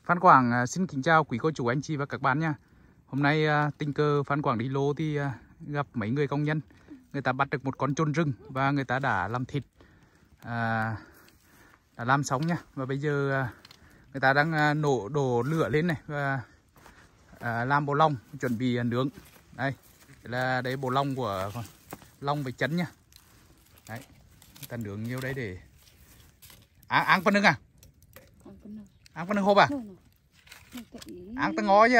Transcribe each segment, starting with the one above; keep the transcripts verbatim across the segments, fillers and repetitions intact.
Phan Quảng xin kính chào quý cô chú anh chị và các bạn nha. Hôm nay tình cờ Phan Quảng đi lô thì gặp mấy người công nhân. Người ta bắt được một con chồn rừng và người ta đã làm thịt, à, đã làm xong nha. Và bây giờ người ta đang nổ đổ lửa lên này và à, làm bộ lòng chuẩn bị nướng. Đây là đấy bộ lòng của lòng với chân nha. Đấy, người ta nướng nhiều đấy để ăn ăn phần nướng à? Ăn phần nướng hộp à? Ăn tao ngó chứ.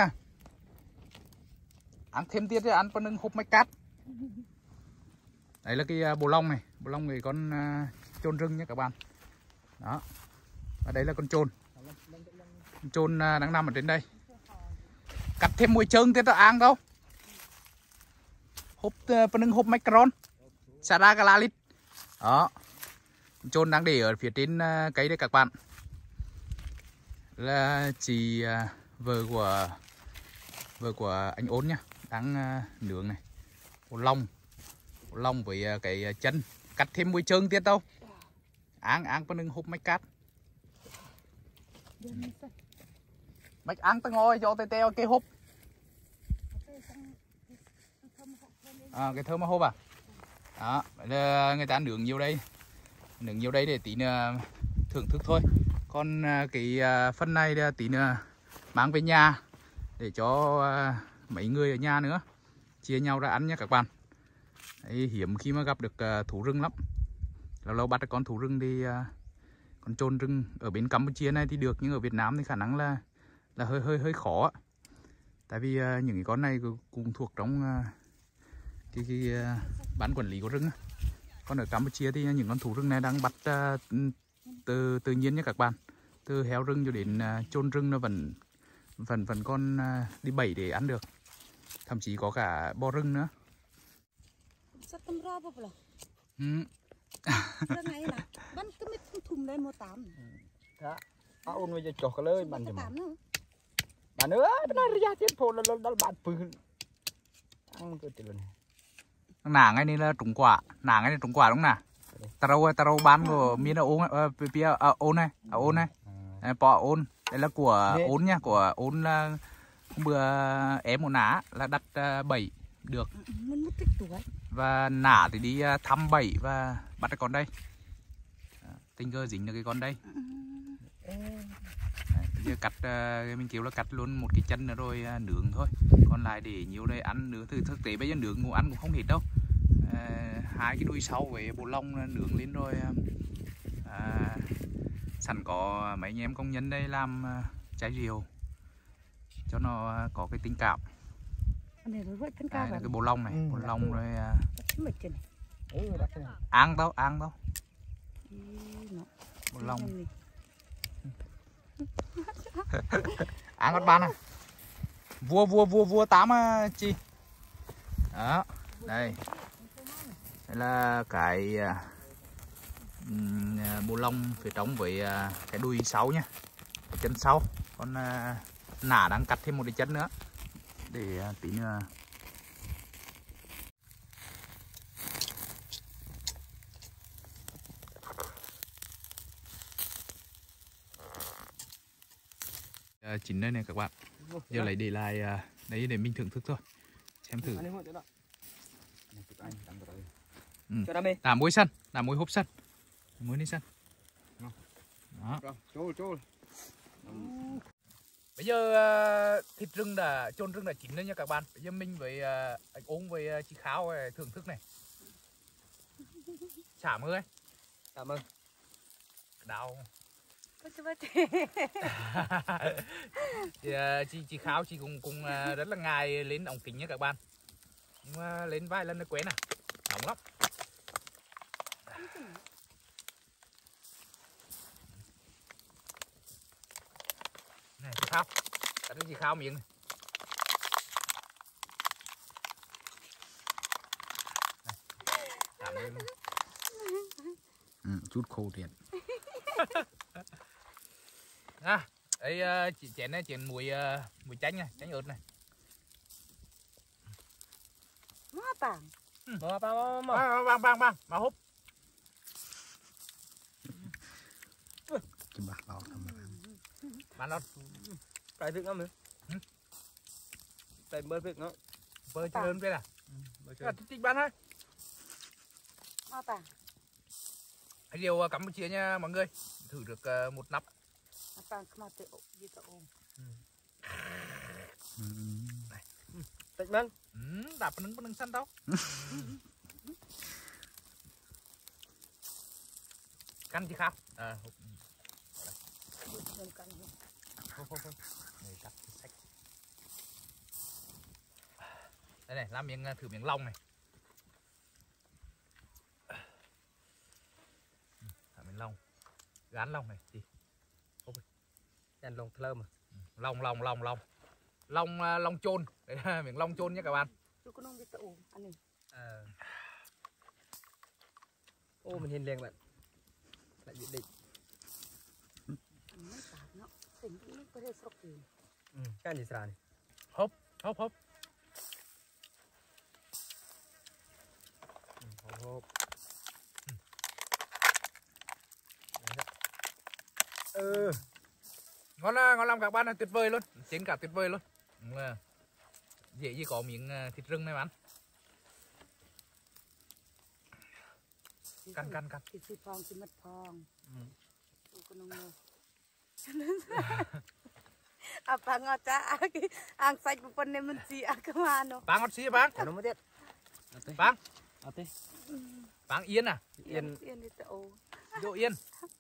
Ăn thêm tiết ăn phần nướng hộp máy cát. Đấy là cái bộ lòng này, bộ lòng này con uh, chồn rừng nha các bạn. Đó. Và đây là con chồn. Con chồn uh, đang nằm ở trên đây. Cắt thêm mùi trơn tiết tao ăn đâu. Hộp uh, phần nướng hộp macaron. Sara galalit. Đó. Con chồn đang để ở phía trên uh, cây đây các bạn. Là chị uh, vợ của vợ của anh Ôn nhá, đang uh, nướng này. Bộ lòng. Lòng với cái chân, cắt thêm mùi trơn tiết đâu. Ăn ăn phần nướng hộp máy cát. Mạch ăn tao ngồi cho tê teo cái hộp. À, cái thơm hộp à? Đó, vậy là người ta nướng nhiều đây. Nướng nhiều đây để tí nữa thưởng thức thôi. Còn cái phần này tí nữa mang về nhà để cho mấy người ở nhà nữa chia nhau ra ăn nha các bạn. Đấy, hiếm khi mà gặp được uh, thú rừng lắm. Lâu lâu bắt được con thú rừng thì uh, con chồn rừng ở bên Campuchia này thì được, nhưng ở Việt Nam thì khả năng là là hơi hơi hơi khó. Tại vì uh, những cái con này cũng thuộc trong uh, cái, cái uh, ban quản lý của rừng. Còn ở Campuchia thì những con thú rừng này đang bắt uh, từ tự nhiên nha các bạn. Từ heo rừng cho đến uh, chồn rừng nó vẫn vẫn vẫn còn uh, đi bẫy để ăn được. Thậm chí có cả bò rừng nữa. Ừ. Này là bắn cứ mấy thùng đây mua tám. Đó. À, ôn bây giờ chọc cái lưới bắn cho mà. Bạn nữa, nó ra chết phồn là nó bạn phun. Ăn cái chuyện này. Nàng ấy này là trúng quả, nàng ấy là trúng quả đúng nè. Taro taro bán của miền ôn phía ôn này, ở ôn này. Bỏ ôn, đây là của ôn nha, của ôn là bữa em một ná là đặt bảy được. Và nã thì đi thăm bẫy và bắt cái con đây. Tình cờ dính được cái con đây. Đấy, giờ cắt mình kêu là cắt luôn một cái chân nữa rồi nướng thôi. Còn lại để nhiều đây ăn nướng. Thực, thực tế bây giờ nướng ngủ ăn cũng không hết đâu. À, hai cái đuôi sau với bộ lông nướng lên rồi. À, sẵn có mấy anh em công nhân đây làm trái rượu cho nó có cái tình cảm. Đây là cái bộ lông này, bộ lông rồi ăn đâu, ăn đâu. Bộ lông. Ăn con ban à. Vua vua vua vua tám chi. Đó, đây. Đây là cái um, bộ lông phía trong với uh, cái đuôi sau nha. Cái chân sau. Còn uh, nã đang cắt thêm một cái chân nữa để uh, tí nữa. Uh, chín đây này các bạn. Giờ lấy để lại uh, đấy để mình thưởng thức thôi. Xem thử. Ừ. Đá muối sân, đá muối hộp sân. Muối lên sân. Đó. Bây giờ uh, thịt rừng đã, chồn rừng đã chín lên nha các bạn. Bây giờ mình với uh, anh Ôn với uh, chị Kháo uh, thưởng thức này. Chả mơ ấy. Cảm ơn. Đau. Thì, uh, chị chị Kháo chị cũng cũng uh, rất là ngại lên ống kính nha các bạn. Nhưng mà lên vài lần nó quen à. Nóng lắm. Này chị Kháo. Cắt cho chị Kháo miệng này. Này. Ừ, chút khô thiệt. À, đây uh, chị chén này chén mùi uh, mùi chanh này, chanh ớt này. Má tạm. Ừ. Bang bang bang bang, mà húp. Chim bạc đó. bán lót cái việc lắm nữa tại bơi việc nó bơi chơi lớn kia à bơi à, tích tích bán thôi Mau tả. hãy điều Campuchia nha mọi người thử được uh, một nắp Mau tả mau tự gì tự ôm. tịch bán ừ, đạp nâng nâng săn đâu căn gì khác à, không không không này cắt sách đây này làm miếng thử miếng lòng này thả miếng lòng gán lòng này gì đèn lồng thơm mà lòng lòng lòng lòng lòng lòng chôn đấy là miếng lòng chôn nhé các bạn Chú có nông đi tự ôm ăn này. à. Ô mình hiền liền bạn lại dự định Mấy tả nó tỉnh cũng có thể sốc gì. ừ. Cái gì sàn hốp hốp hốp hộp hộp ừ. ngon ngon lắm các bạn ơi, tuyệt vời luôn trên cả tuyệt vời luôn là dễ gì có miếng thịt rừng này bạn căn căn căn Thì sư phong thì mất phong. Chú có nông đâu. Apa ngocak ang sạch một phần này mình chỉ ăn cái mà nó. bang ngọt xí bang nó mới biết bang à tí bang yên à Yên yên đi tự ôm. độ yên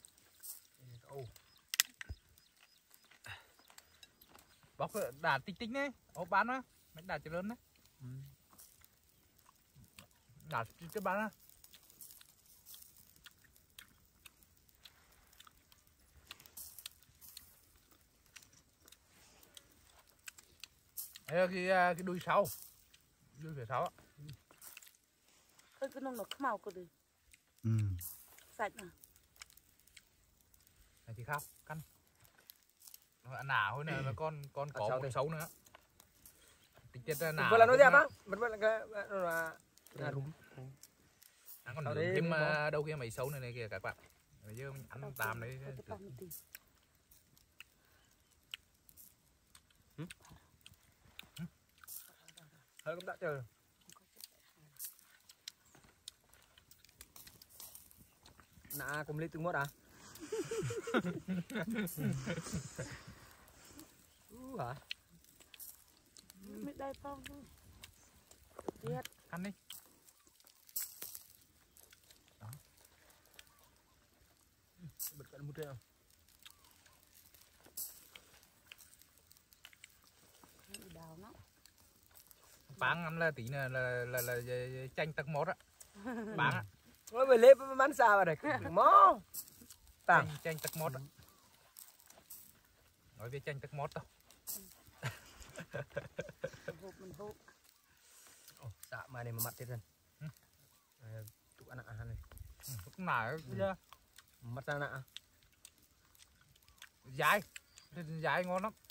bóc đà tích tích đấy ô bán á mấy đà lớn đấy đà cái bán á đây cái cái đuôi sau đuôi phía sau á Thôi cái nông nó không màu cơ đi. ừ. Sạch mà. Này thì khác căn nó ăn nả thôi này mà con con có một xấu nữa tính chất là nả vừa là nó đẹp á mình vẫn là cái là là đúng ăn còn nướng thêm mà đâu kia mày xấu này này kìa các bạn bây giờ mình ăn tạm đấy hơi cũng đã chờ nã cùng lấy từng mốt à u hả Mít đây phong thôi. Biết. ăn đi đó bật cận một triệu Đào nó. bán ăn là tí là là là, là, là chanh tắc mót á bán á ôi về lép bán xa vào đây mó chanh chanh tắc mót á nói về chanh tắc mót đâu Hộp mình hộp. dạ mà này mà mặt thế thân tụi ăn ăn này cũng nả mặt ra nạ dài dài ngon lắm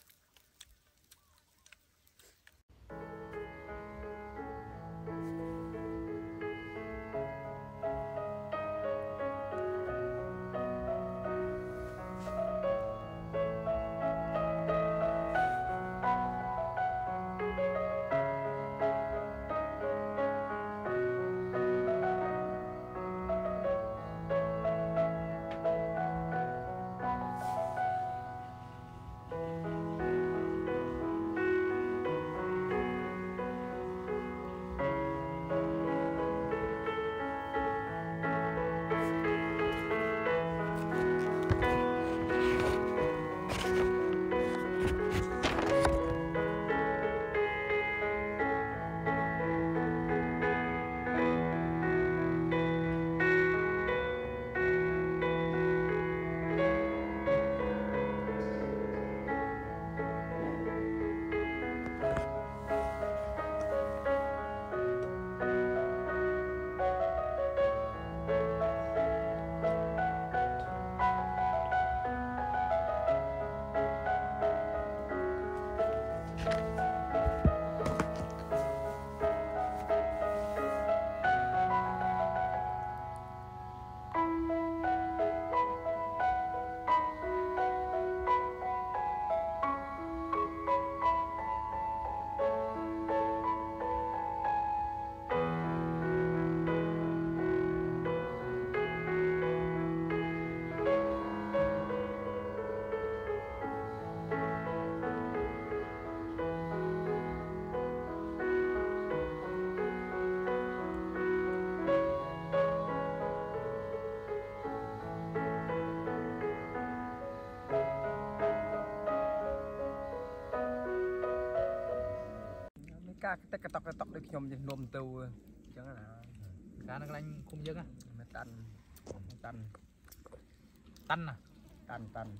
cá cái cái tóc cái tóc đấy nhom trên nôm tàu chẳng là cá nó lanh khung dưng á nó tan tan tanh à tan tan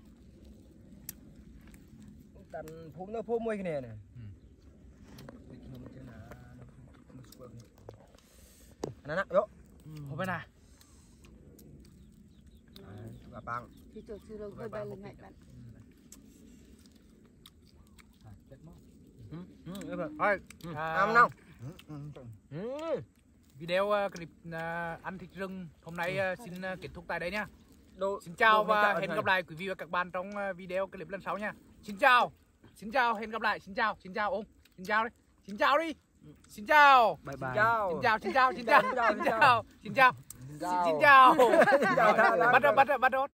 tan phun nó phun môi cái này này nhom trên là nó xuống nè nè yo không phải nào gà băng thì chỗ xưa rồi bay lên ngày bạn thôi À, ăn không video uh, clip uh, ăn thịt rừng hôm nay uh, xin uh, kết thúc tại đây nhá. Đồ, Xin chào đồ và hẹn hẹn gặp gặp lại quý vị và các bạn trong uh, video clip lần sau nha. Xin chào. Xin chào, hẹn gặp lại. Xin chào, xin chào ông. Xin chào đi. Xin chào đi. Xin chào. bye bye Xin chào, xin chào, xin chào. Xin chào. Xin chào. Xin chào. Xin chào. Xin chào. Bắt đầu, bắt đầu, bắt đầu.